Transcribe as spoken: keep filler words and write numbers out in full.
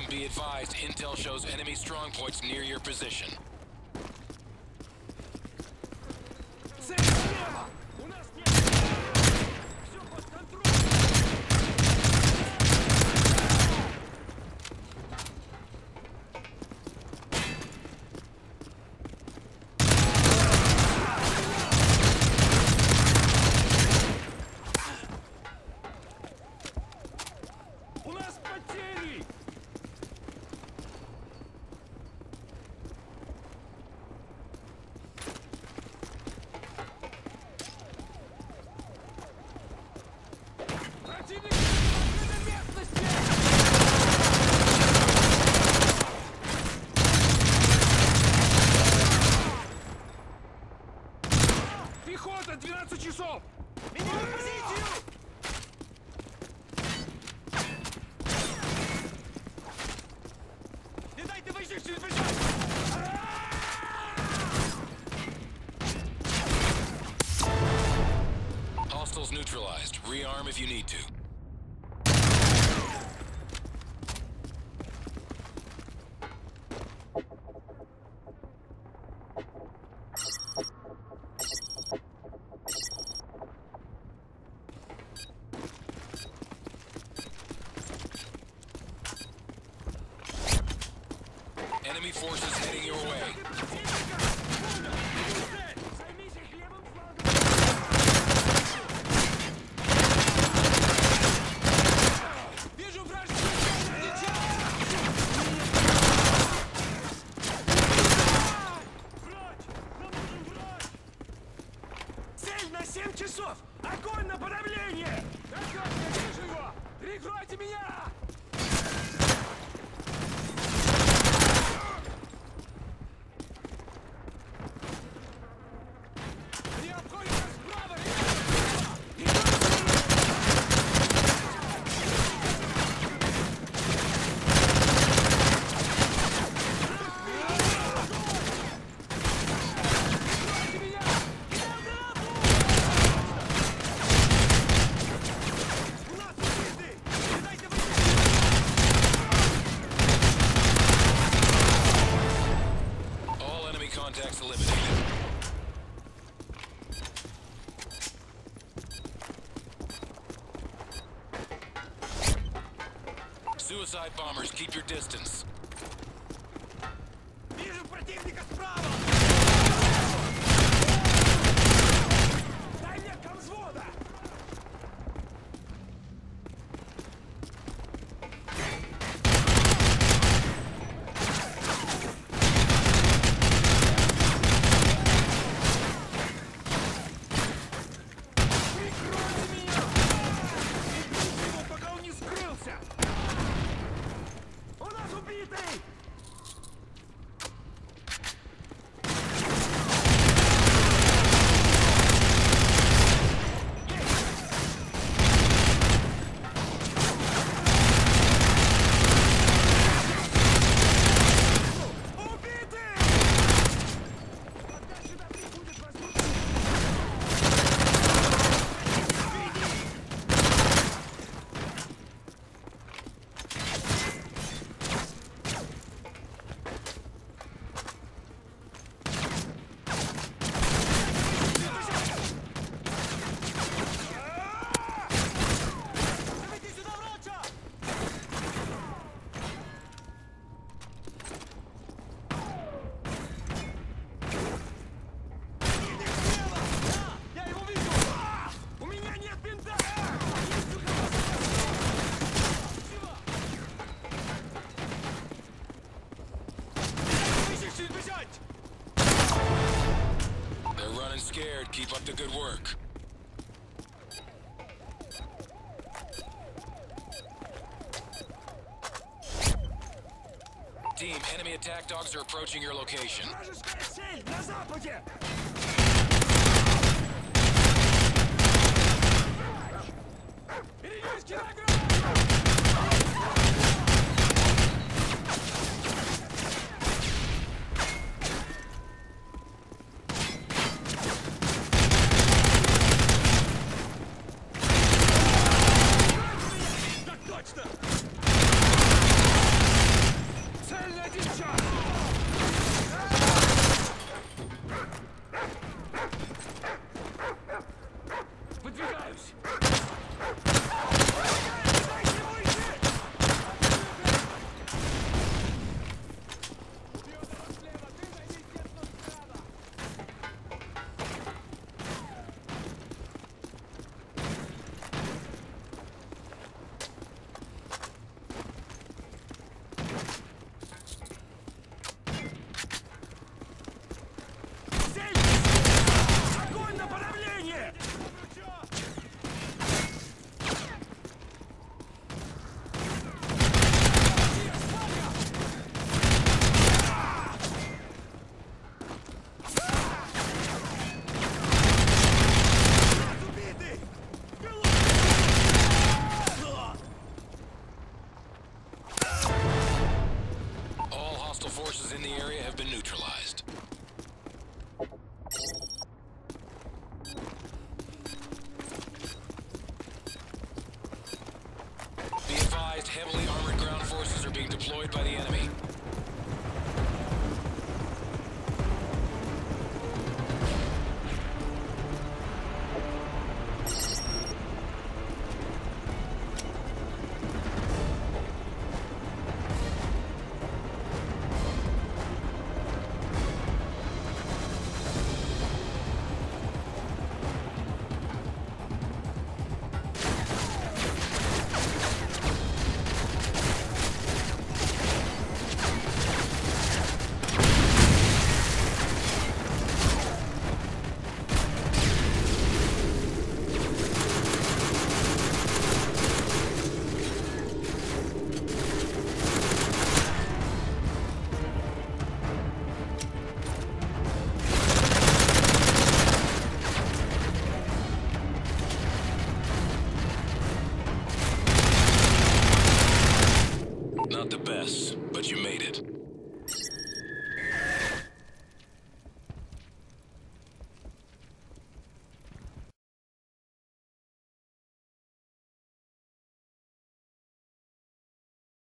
Be advised, intel shows enemy strong points near your position. Пехота, двенадцать часов! Меняю позицию! Не дайте выжившим бежать! Hostiles neutralized. Rearm if you need to. Enemy forces heading your way. Вижу вражескую дичь! Врач! Нам нужен врач! Цель на семь часов! Огонь на подавление! Так, я вижу его! Прикройте меня! Contacts eliminated. Suicide bombers, keep your distance. Вижу противника справа! Дай мне комзвода! They're running scared. Keep up the good work. Team, enemy attack dogs are approaching your location. Вражеская цель на западе! Перенес килограмм! Так точно! forces in the area have been neutralized. Be advised, heavily armored ground forces are being deployed by the enemy.